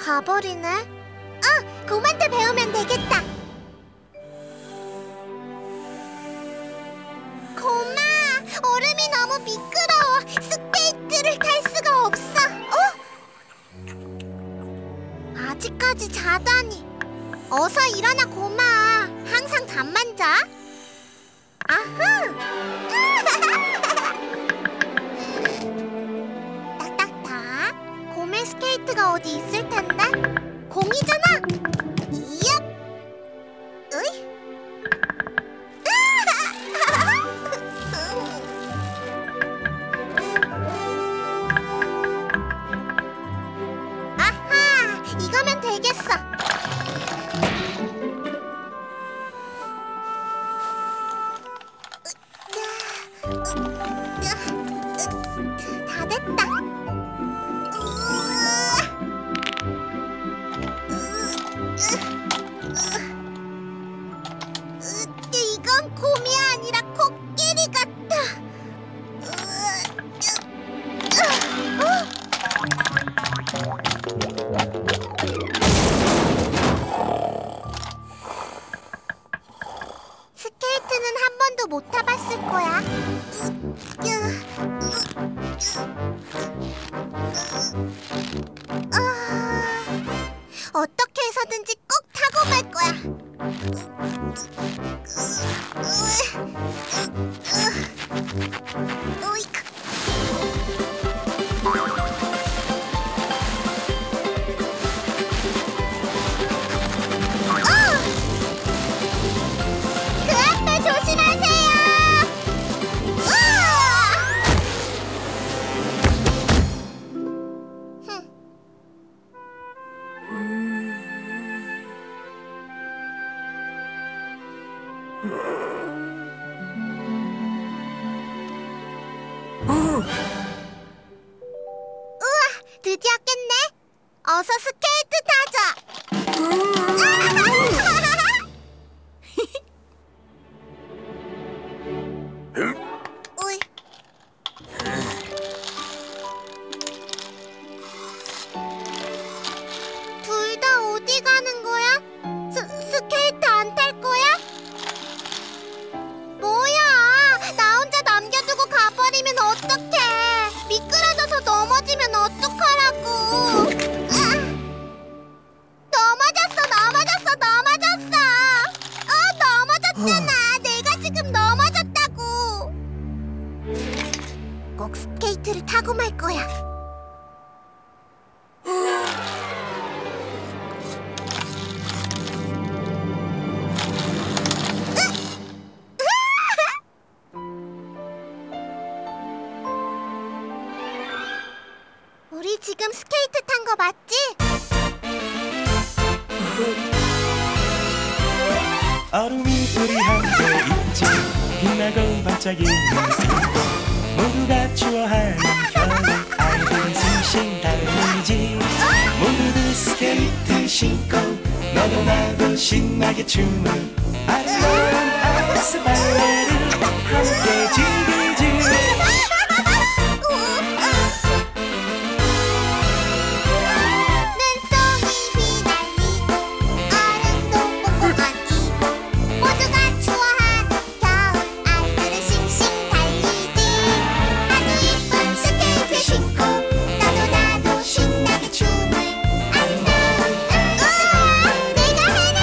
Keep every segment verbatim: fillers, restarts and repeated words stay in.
가버리네. 어, 곰한테 배우면 되겠다. 곰아, 얼음이 너무 미끄러워. 스케이트를 탈 수가 없어. 어? 아직까지 자다니. 어서 일어나, 곰아. 항상 잠만 자. 아흐. 딱딱딱. 곰의 스케이트가 어디 있을 텐데? 공이잖아. 이얍. 으이. 아하, 이거면 되겠어. 다 됐다. 이건 곰이 아니라 코끼리 같아. 스케이트는 한 번도 못 타봤을 거야. 어떻게 해서든지 꼭 타고 말 거야. 으이크. 어! 그 앞에 조심하세요. 으아! 흠. 우와, 드디어 깼네. 어서 스케이트 타자. 우이. 둘 다 어디 가는 거야? 스, 스케이트 안 탈 거야? 뭐야, 나 혼자 남겨두고 가버리면 어떡해. 미끄러져서 넘어지면 어떡하라고. 으아. 넘어졌어, 넘어졌어, 넘어졌어. 어, 넘어졌잖아. 내가 지금 넘어졌다고. 꼭 스케이트를 타고 말 거야. 우리 지금 스케이트 탄 거 맞지? 얼음이 우리 함께 있지. 빛나고 반짝이는 빛. 모두가 추워하는 겨울. 아이들은 싱싱 달리지. 모두들 스케이트 신고 너도 나도 신나게 춤을. 아름다운 아이스 발레를 함께 즐기지.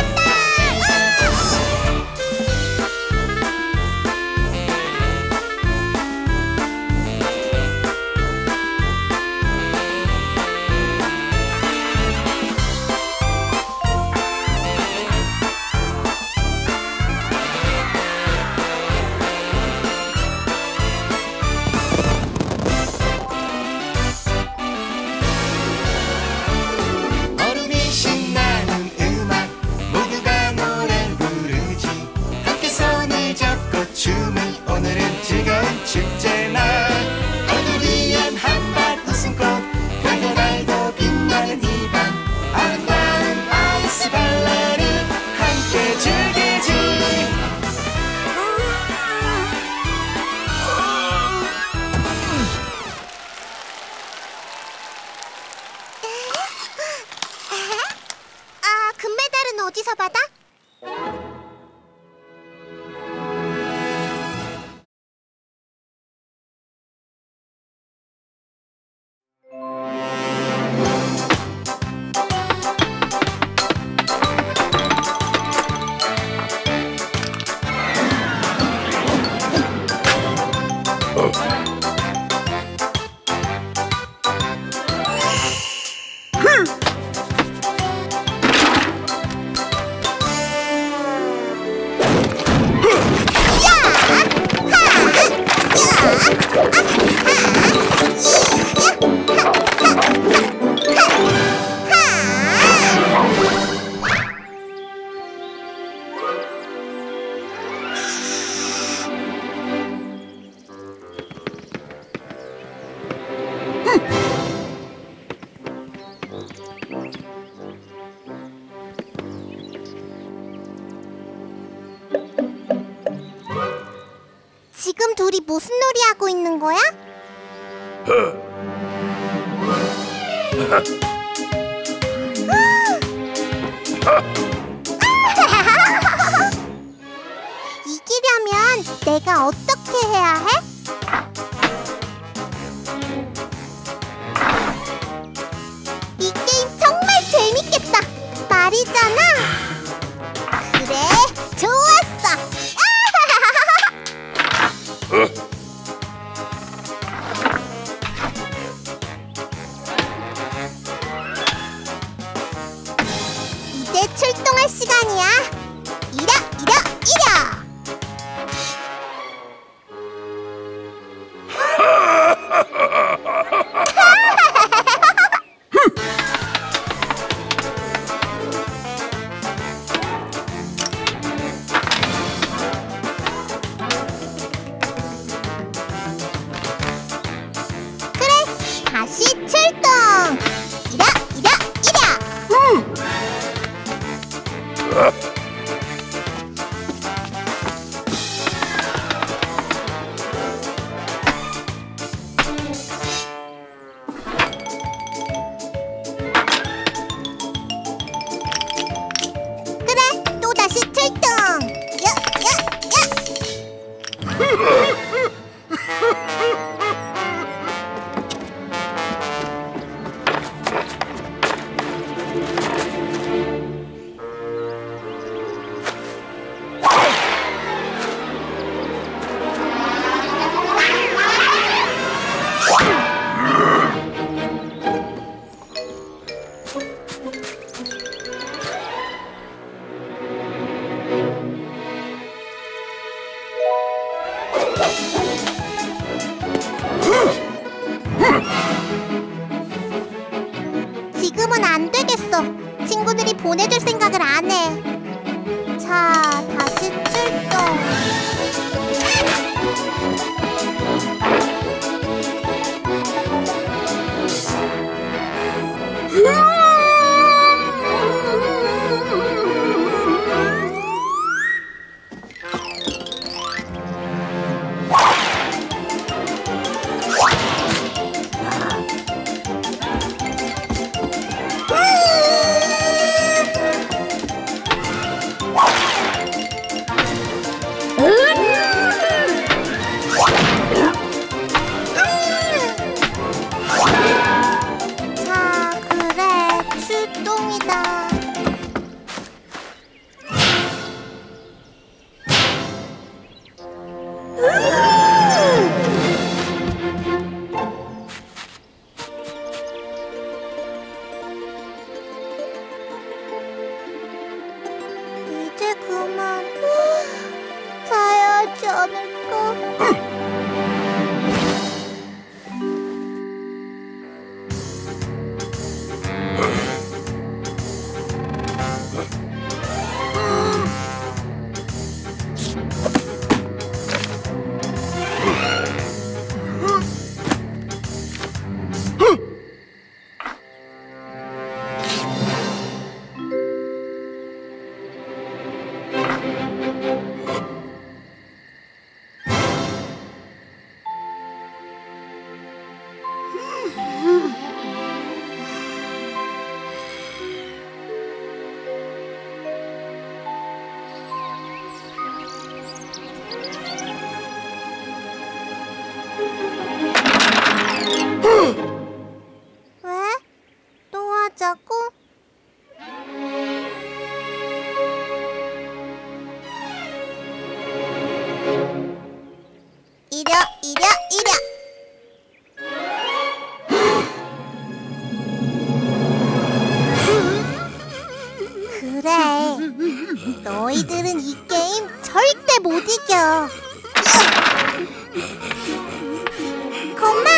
내가 해냈다. 어디서 받아? 지금 둘이 무슨 놀이 하고 있는 거야? 이기려면 내가 어떻게 해야 해? 이 게임 정말 재밌겠다. 말이잖아. 그래, 좋았어. 이제 출동할 시간이야. 이랴 이랴 이랴. 그래, 다시 출동. 이랴 이랴 이랴. 그래, 또 다시 출동. 야, 야, 야. 너희들은 이 게임 절대 못 이겨. 고마.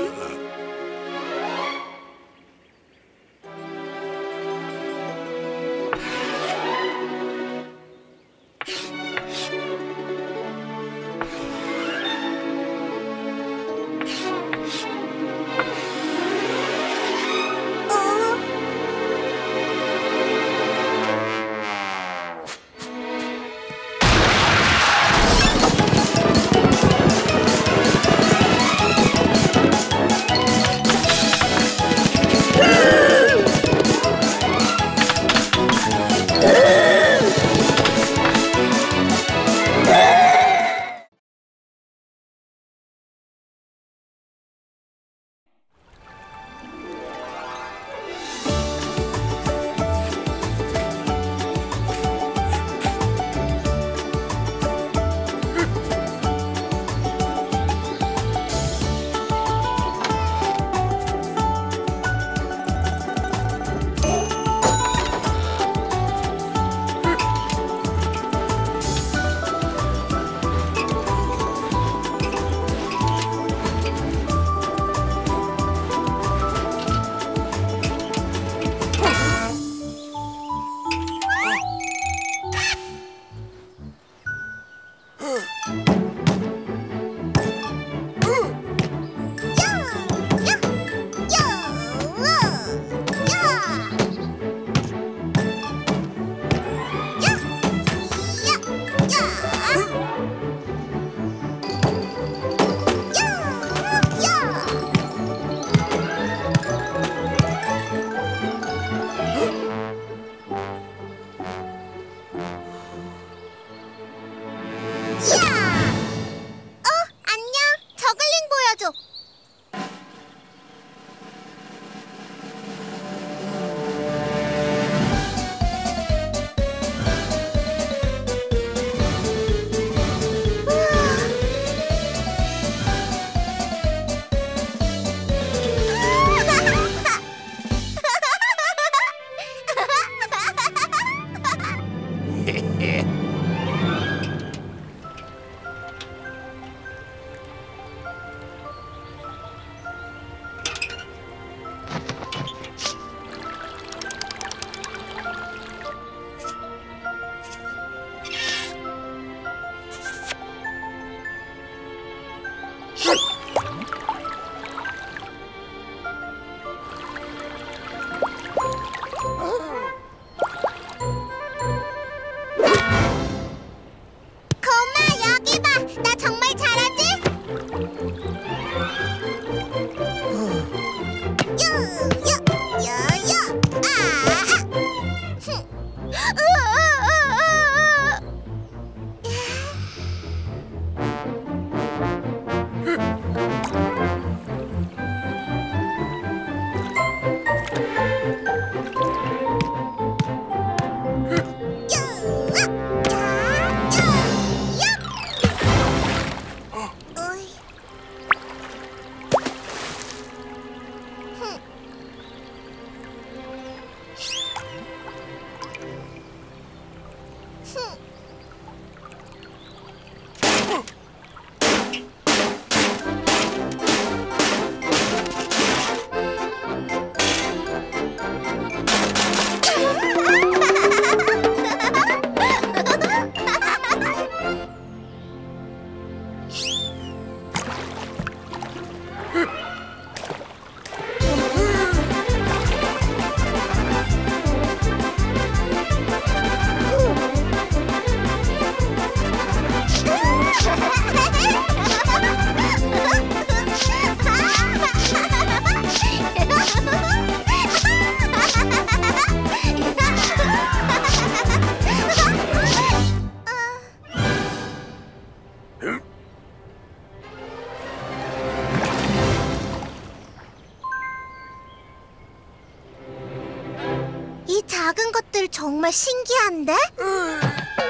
작은 것들 정말 신기한데? 음.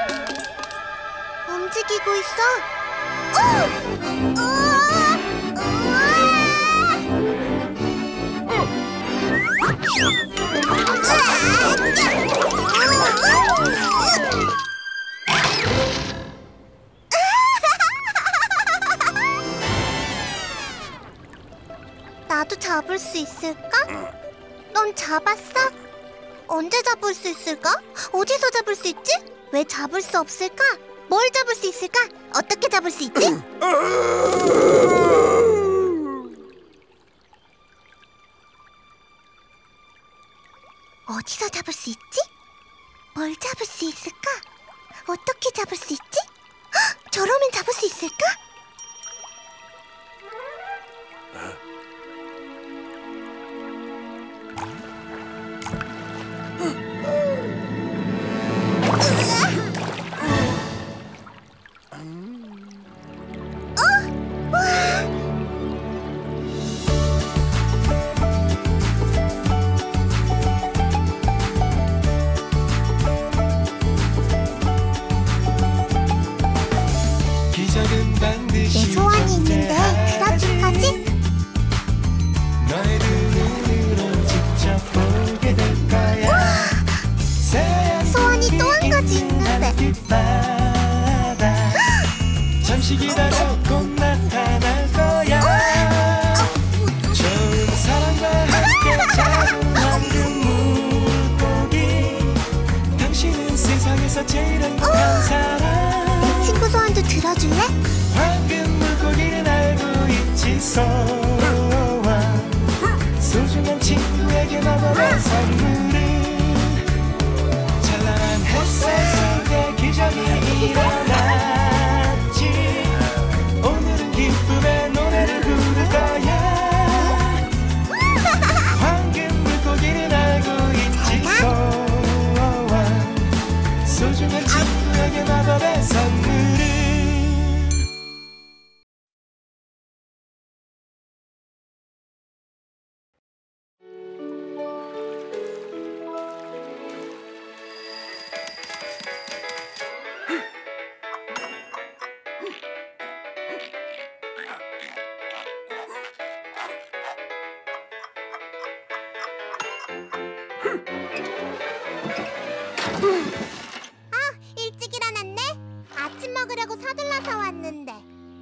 움직이고 있어. 어! 우와! 우와! 잡을 수 있을까? 넌 잡았어? 언제 잡을 수 있을까? 어디서 잡을 수 있지? 왜 잡을 수 없을까? 뭘 잡을 수 있을까? 어떻게 잡을 수 있지? 어디서 잡을 수 있지? 뭘 잡을 수 있을까? 어떻게 잡을 수 있지? 헉! 저러면 잡을 수 있을까? 내 소원이 있는데 들어줄까지? 너의 두 눈으로 직접 보게 될 거야. 소원이 또 한 가지 있는데. 잠시 기다려 곧 나타날 거야. 좋은 사람과 함께 잡은 황금 물고기. 당신은 세상에서 제일 행복한 사람. 내 친구 소원도 들어줄래? 황금 물고기는 알고 있지. 소원 소중한 친구에게 마법의 선물은 찬란한 햇살 속에 기적이 일어났지. 오늘은 기쁨의 노래를 부를 거야. 황금 물고기는 알고 있지. 소원 소중한 친구에게 마법의 선물은 아, 일찍 일어났네. 아침 먹으려고 서둘러서 왔는데.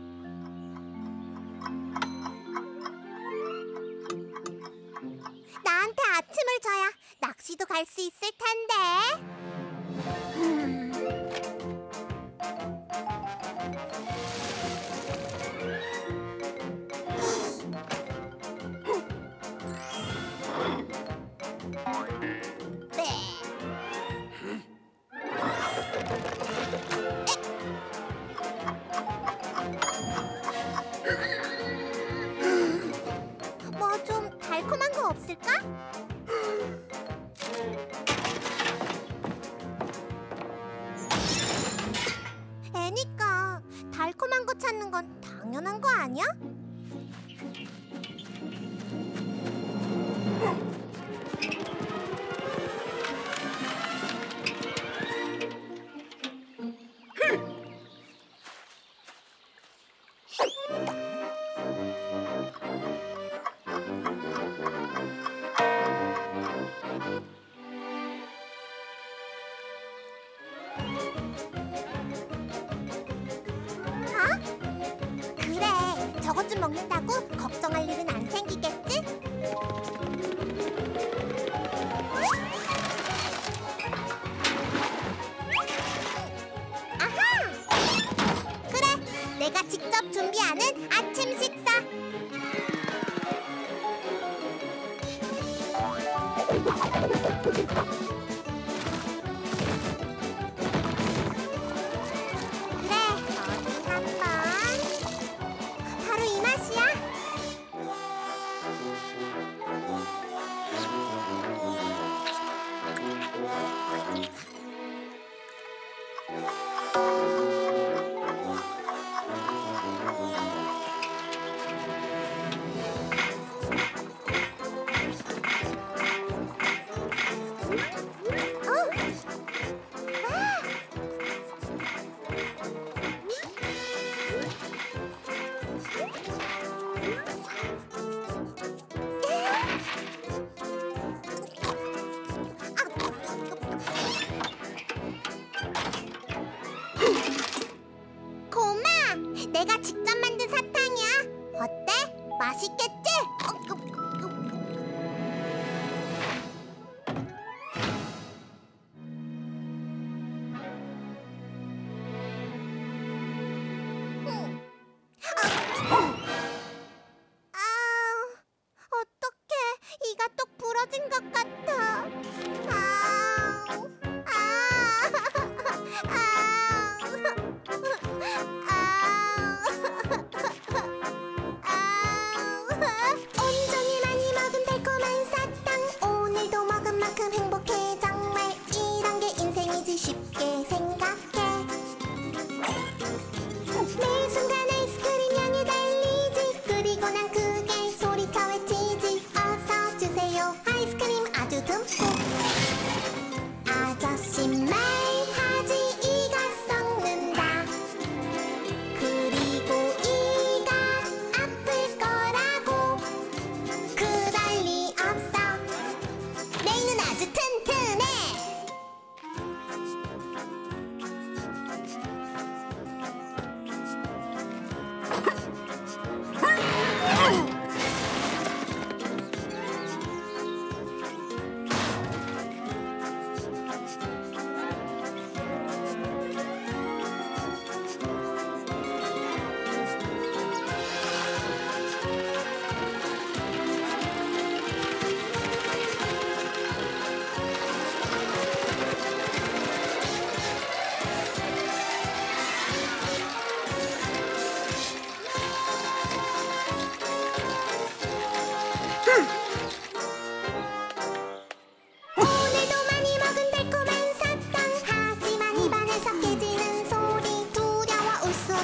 나한테 아침을 줘야 낚시도 갈 수 있을 텐데. 뭐 좀 달콤한 거 없을까? 애니까 달콤한 거 찾는 건 당연한 거 아니야? 그래, 저것 좀 먹는다고 걱정할 일은 안 생기겠지? 아하! 그래, 내가 직접 준비하는 아침 식사. 그래, 어디 한번. 바로 이 맛이야. 고마! 내가 직접 만든 사탕이야. 어때? 맛있겠지?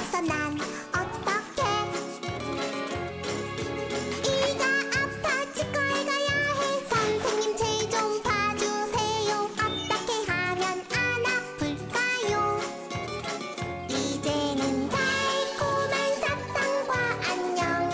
없어 난 어떡해. 이가 아파 치과에 가야 해. 선생님 제 좀 봐주세요. 어떻게 하면 안 아플까요? 이제는 달콤한 사탕과 안녕.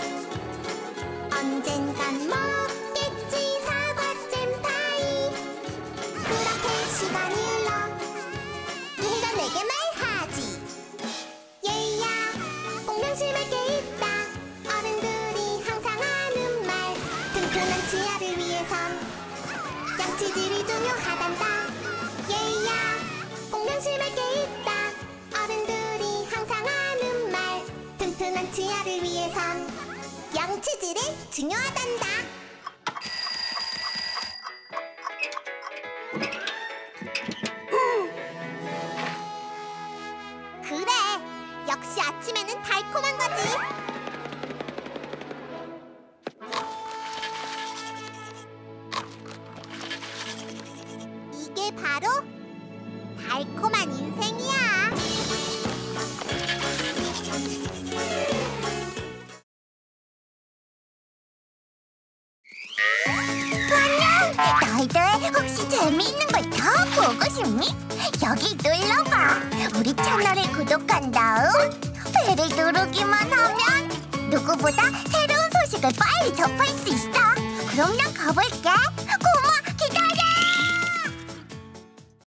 언젠간 먹겠지 사과잼 파이. 그렇게 시간이 흘러 얘가 내게 말하지. 얘야 공명심을 게 있다. 어른들이 항상 하는 말. 튼튼한 치아를 위해선 양치질이 중요하단다. 얘야 공명심을 게 있다. 어른들이 항상 하는 말. 튼튼한 치아를 위해선 양치질이 중요하단다. 그래, 역시 아침에는 달콤한 거지. 이게 바로 달콤한 인생이야. 안녕! 너희들 혹시 재미있는 걸 더 보고 싶니? 여기 눌러봐. 우리 채널을 구독한 다음 벨을 누르기만 하면 누구보다 새로운 소식을 빨리 접할 수 있어. 그럼 난 가볼게. 고마워.